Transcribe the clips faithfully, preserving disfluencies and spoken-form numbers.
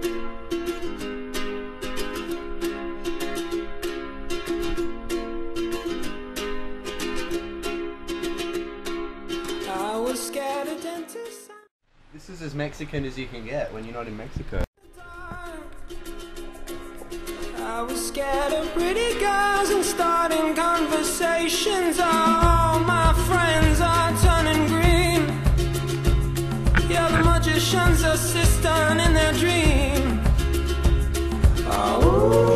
This is as Mexican as you can get when you're not in Mexico. I was scared of pretty girls and starting conversations. All my friends are turning green. Yeah, the magician's assistant in their dream. Oh.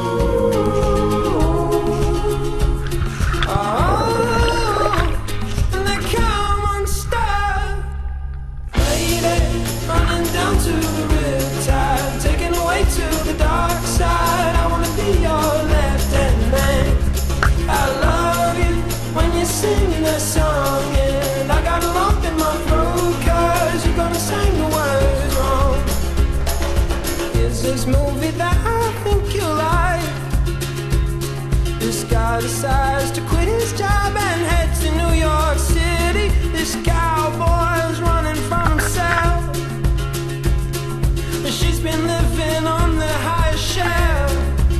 To the riptide, taken away to the dark side. I wanna be your left-hand man. I love you when you're singing a song, and I got a lump in my throat 'cause you're gonna sing the words wrong. Here's this movie that I think you'll like. This guy decides to quit his job and head to New York City. This cowboy's running from himself. She's been living on the highest shelf.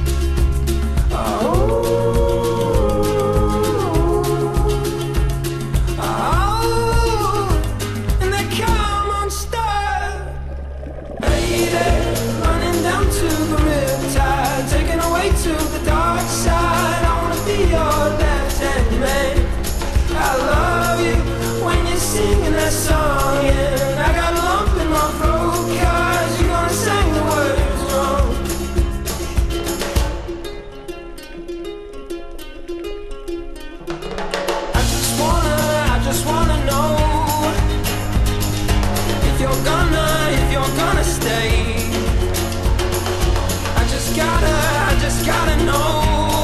Oh, oh, and they come unstuck. Lady, running down to the riptide, taken away to the dark side. I wanna be your left-hand man. I love you when you're singing that song, and I got a lump in my throat 'cause you're gonna sing the words wrong. I just wanna, I just wanna know if you're gonna, if you're gonna stay. I just gotta, I just gotta know.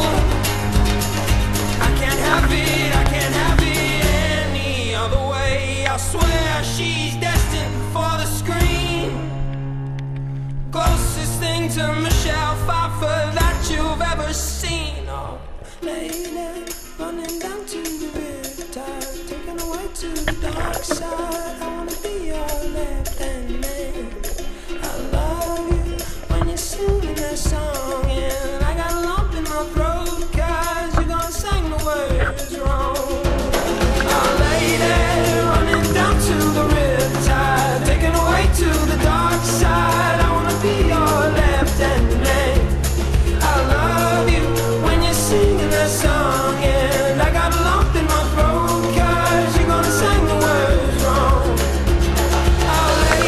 I can't have it, I can't have it any other way. I swear she's destined for the screen. Closest thing to Michelle Pfeiffer that you've ever seen. Oh, lady, running down to the riptide, taken away to the dark side. I wanna be your left-hand man. I love you when you're singing that song, and I got a lump in my throat 'cause you're gonna sing the words wrong. Oh, lady, running down to the riptide, taken away to the dark side. I wanna be your left-hand man. I love you when you're singing that song, and I got a lump in my throat 'cause you're gonna sing the words wrong. Oh, lady.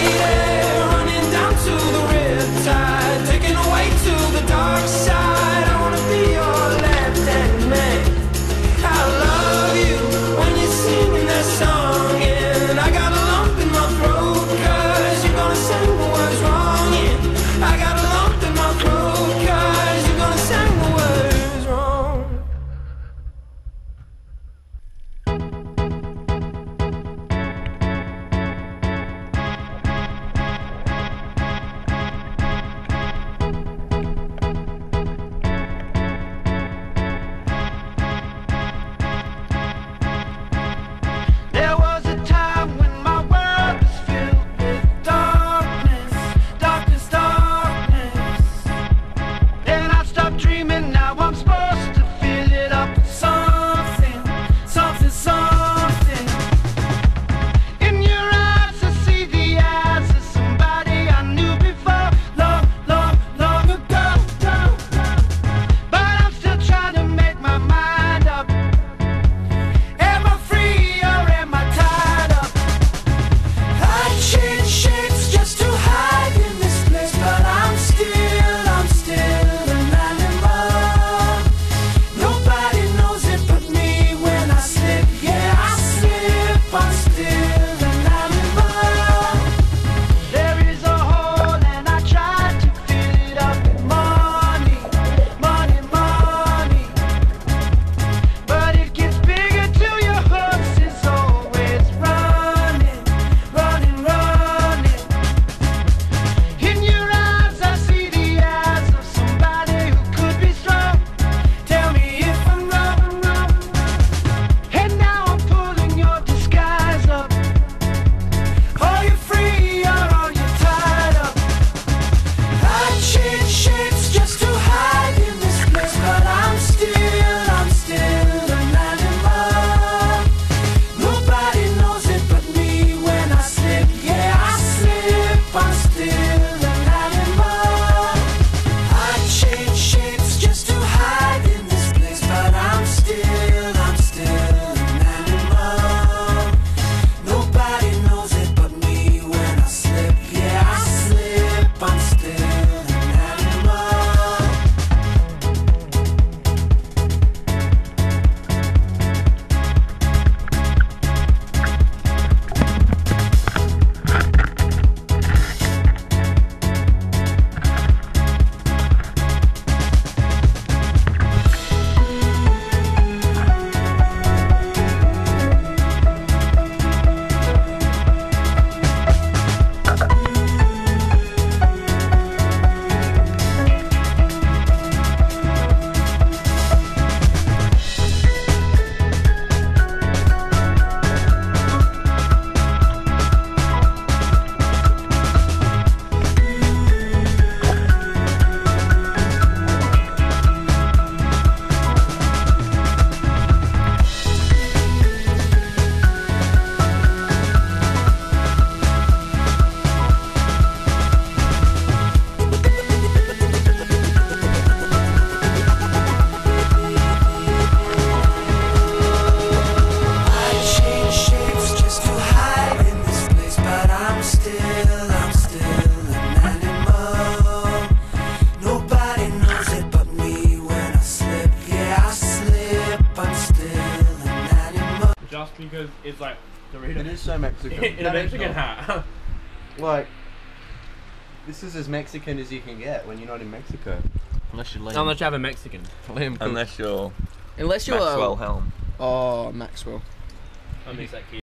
because it's like Doritos. It is so Mexican. in a Mexican hat. Like, this is as Mexican as you can get when you're not in Mexico. Unless you're Liam. Unless you have a Mexican. Liam Cook. Unless you're Unless you're Maxwell uh, Helm. Oh, Maxwell. I miss that kid.